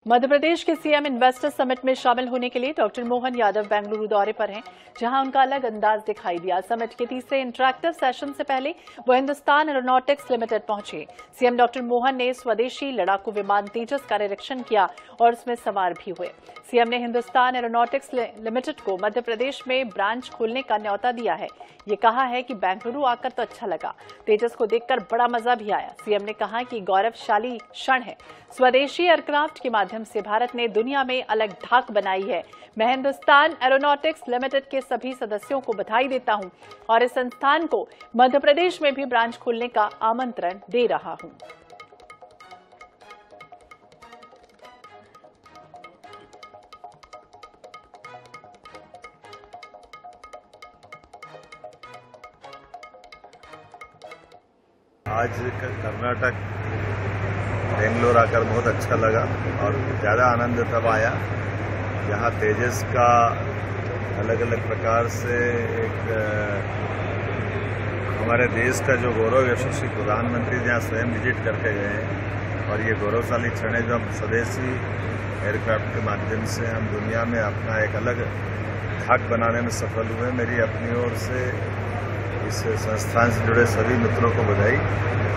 मध्य प्रदेश के CM investor summit में शामिल होने के लिए डॉक्टर मोहन यादव बेंगलुरु दौरे पर हैं, जहां उनका अलग अंदाज दिखाई दिया। समिट के तीसरे इंटरैक्टिव सेशन से पहले वो हिंदुस्तान एरोनॉटिक्स लिमिटेड पहुंचे। सीएम डॉक्टर मोहन ने स्वदेशी लड़ाकू विमान तेजस का निरीक्षण किया और उसमें सवार भी हुए। सीएम ने हिंदुस्तान एरोनॉटिक्स लिमिटेड को मध्य प्रदेश में ब्रांच खोलने का न्यौता दिया है। ये कहा है कि बेंगलुरु आकर तो अच्छा लगा, तेजस को देखकर बड़ा मजा भी आया। सीएम ने कहा कि गौरवशाली क्षण है, स्वदेशी एयरक्राफ्ट के माध्यम से भारत ने दुनिया में अलग धाक बनाई है। मैं हिंदुस्तान एरोनॉटिक्स लिमिटेड के सभी सदस्यों को बधाई देता हूं और इस संस्थान को मध्य प्रदेश में भी ब्रांच खोलने का आमंत्रण दे रहा हूं। आज कर्नाटक बेंगलोर आकर बहुत अच्छा लगा और ज़्यादा आनंद तब आया यहाँ तेजस का अलग अलग प्रकार से एक हमारे देश का जो गौरव यशस्वी प्रधानमंत्री यहाँ स्वयं विजिट करके गए हैं और ये गौरवशाली क्षण है जो हम स्वदेशी एयरक्राफ्ट के माध्यम से हम दुनिया में अपना एक अलग धाक बनाने में सफल हुए। मेरी अपनी ओर से इस संस्थान से जुड़े सभी मित्रों को बधाई।